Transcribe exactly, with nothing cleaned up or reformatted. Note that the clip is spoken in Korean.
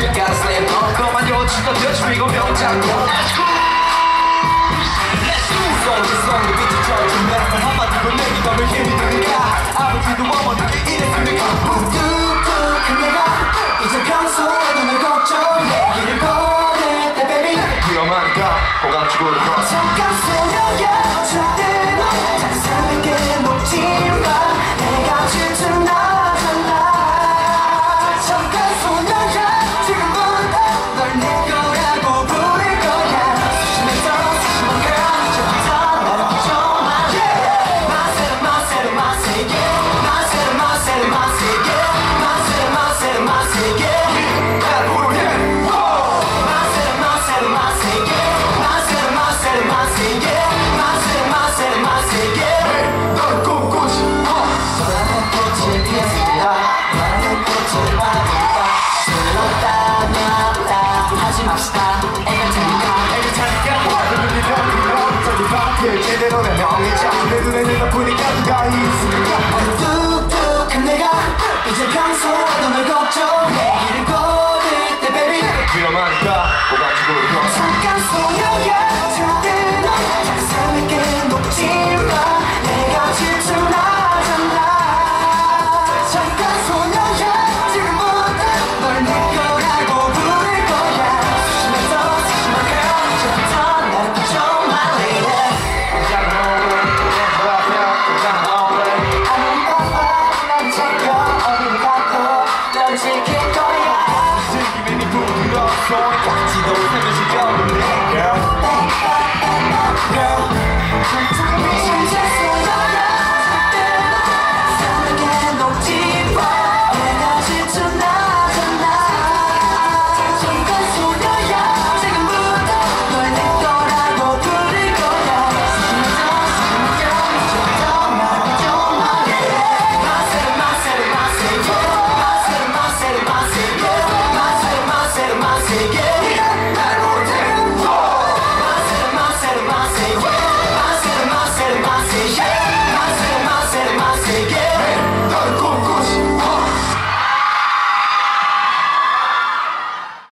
Gotta slam 엉큼한 요치가 되어주고 병장고 Let's go Let's do so 지성의 빛이 젖은 내 한마디로 내 믿음을 힘이 되니까 아버지도 어머니도 이랬으니까 뚝뚝한 내가 이제 평소에도 널 걱정해 길을 걸을 때 baby 위험하니까 호감축으로 가 잠깐 소녀야 절대로 상상하게 녹지마 내가 질투 나잖아 잠깐 소녀야 지금부터 널 내 거라고 부를 거야 수심에서 수심한 girl 이제부터 나를 비춰봐 마세라 마세라 마세게 마세라 마세라 마세게 마세라 마세라 마세게 날 부르게 마세라 마세라 마세게 마세라 마세라 마세게 마세라 마세라 마세게 널 꿈꾸고 싶어 너라는 꽃을 피웠습니다 너라는 꽃을 바라보다 즐겁다면 다 하지 맙시다 애를 테니까 애를 타니까 눈이 감기면 저기 밖에 제대로 내 명예자 내 눈에 내가 보니까 누가 있으니까 뚝뚝한 내가 이제 평소에도 널 걱정해 길을 걸을 때 baby 위험하니까 호감축으로 가 잠깐 소녀야